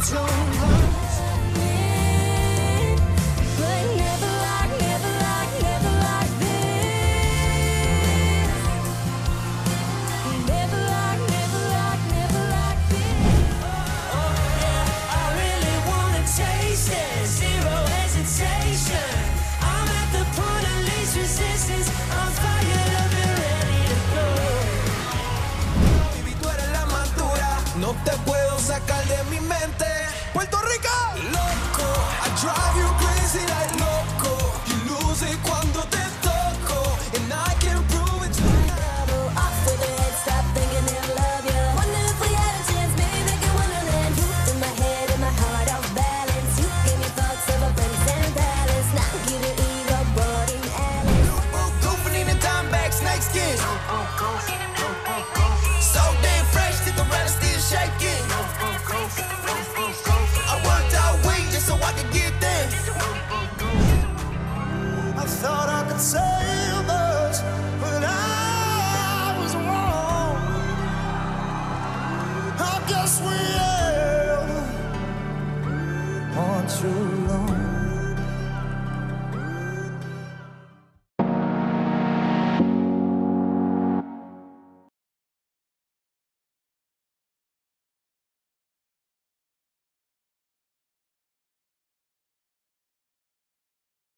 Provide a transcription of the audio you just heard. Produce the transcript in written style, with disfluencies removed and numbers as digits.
don't lose. But never like this. Never like this. Oh yeah, I really wanna taste it. Zero hesitation. I'm at the point of least resistance. I'm fired up and ready to go. Baby, tú eres la más dura. No te puedo sacar de mi mente. Puerto Rico, loco. I drive you crazy like loco. You lose it cuando te toco, and I can prove it to you. Double off with it, stop thinking I love you. Wonder if we had a chance, maybe make it wonderland. You in my head and my heart off balance. You give me thoughts of a prince and palace. Now get it ego, boarding Alice. Goofing in the time back, snake skin. Oh, go.